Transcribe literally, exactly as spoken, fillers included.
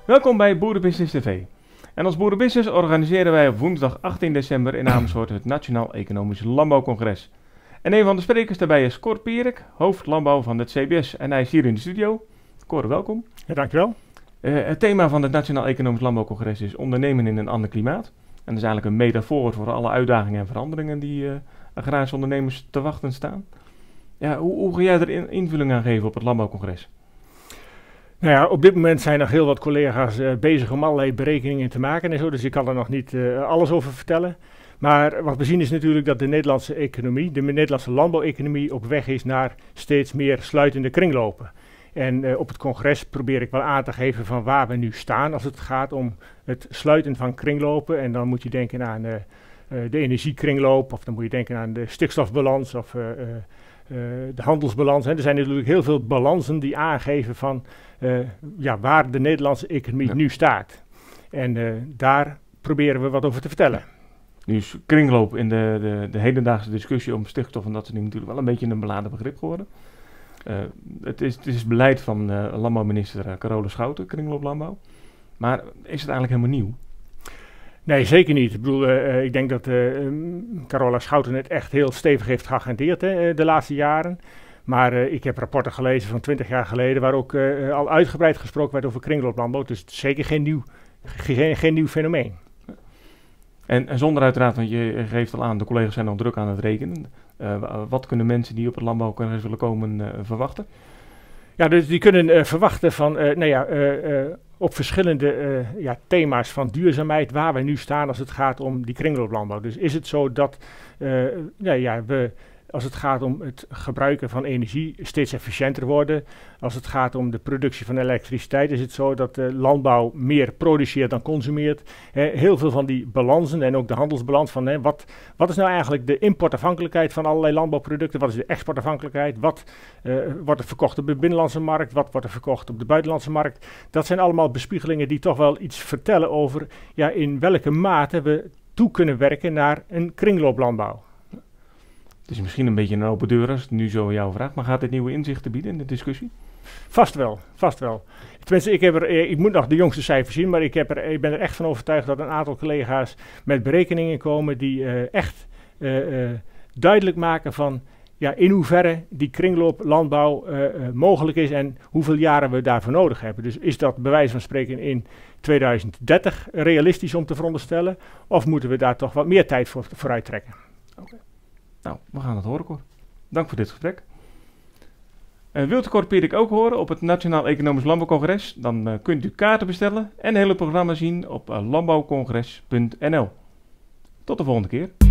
Welkom bij Boerenbusiness T V. En als Boerenbusiness organiseren wij op woensdag achttien december in Amersfoort het Nationaal Economisch Landbouwcongres. En een van de sprekers daarbij is Cor Pierik, hoofd landbouw van het C B S. En hij is hier in de studio. Cor, welkom. Ja, dankjewel. Uh, het thema van het Nationaal Economisch Landbouwcongres is ondernemen in een ander klimaat. En dat is eigenlijk een metafoor voor alle uitdagingen en veranderingen die uh, agrarische ondernemers te wachten staan. Ja, hoe, hoe ga jij er in, invulling aan geven op het landbouwcongres? Nou ja, op dit moment zijn nog heel wat collega's uh, bezig om allerlei berekeningen te maken en zo, dus ik kan er nog niet uh, alles over vertellen. Maar wat we zien is natuurlijk dat de Nederlandse economie, de Nederlandse landbouweconomie op weg is naar steeds meer sluitende kringlopen. En uh, op het congres probeer ik wel aan te geven van waar we nu staan als het gaat om het sluiten van kringlopen. En dan moet je denken aan uh, uh, de energiekringloop, of dan moet je denken aan de stikstofbalans of uh, uh, uh, de handelsbalans. Hè. Er zijn natuurlijk heel veel balansen die aangeven van uh, ja, waar de Nederlandse economie ja. nu staat. En uh, daar proberen we wat over te vertellen. Nu is kringloop in de, de, de hedendaagse discussie om stikstof en dat soort dingen natuurlijk wel een beetje een beladen begrip geworden. Uh, het, is, het is beleid van uh, landbouwminister uh, Carole Schouten, kringlooplandbouw. Maar is het eigenlijk helemaal nieuw? Nee, zeker niet. Ik bedoel, uh, ik denk dat uh, um, Carole Schouten het echt heel stevig heeft geagendeerd hè, de laatste jaren. Maar uh, ik heb rapporten gelezen van twintig jaar geleden waar ook uh, al uitgebreid gesproken werd over kringlooplandbouw. Dus het is zeker geen nieuw, geen, geen nieuw fenomeen. En, en zonder uiteraard, want je geeft al aan, de collega's zijn al druk aan het rekenen. Uh, wat kunnen mensen die op het landbouwcongres willen komen uh, verwachten? Ja, dus die kunnen uh, verwachten van, uh, nou ja, uh, uh, op verschillende uh, ja, thema's van duurzaamheid waar we nu staan als het gaat om die kringlooplandbouw. Dus is het zo dat uh, nou ja, we, als het gaat om het gebruiken van energie, steeds efficiënter worden. Als het gaat om de productie van elektriciteit, is het zo dat de landbouw meer produceert dan consumeert. Eh, heel veel van die balansen en ook de handelsbalans van eh, wat, wat is nou eigenlijk de importafhankelijkheid van allerlei landbouwproducten? Wat is de exportafhankelijkheid? Wat uh, wordt er verkocht op de binnenlandse markt? Wat wordt er verkocht op de buitenlandse markt? Dat zijn allemaal bespiegelingen die toch wel iets vertellen over ja, in welke mate we toe kunnen werken naar een kringlooplandbouw. Het is misschien een beetje een open deur als het nu zo jou vraagt, maar gaat dit nieuwe inzichten bieden in de discussie? Vast wel, vast wel. Tenminste, ik, heb er, ik moet nog de jongste cijfers zien, maar ik, heb er, ik ben er echt van overtuigd dat een aantal collega's met berekeningen komen die uh, echt uh, uh, duidelijk maken van ja, in hoeverre die kringlooplandbouw uh, uh, mogelijk is en hoeveel jaren we daarvoor nodig hebben. Dus is dat bij wijze van spreken in tweeduizend dertig realistisch om te veronderstellen, of moeten we daar toch wat meer tijd voor, voor uittrekken? Okay. Nou, we gaan het horen, Cor. Dank voor dit gesprek. Uh, wilt u Cor Pierik ook horen op het Nationaal Economisch Landbouwcongres? Dan uh, kunt u kaarten bestellen en het hele programma zien op uh, landbouwcongres punt n l. Tot de volgende keer.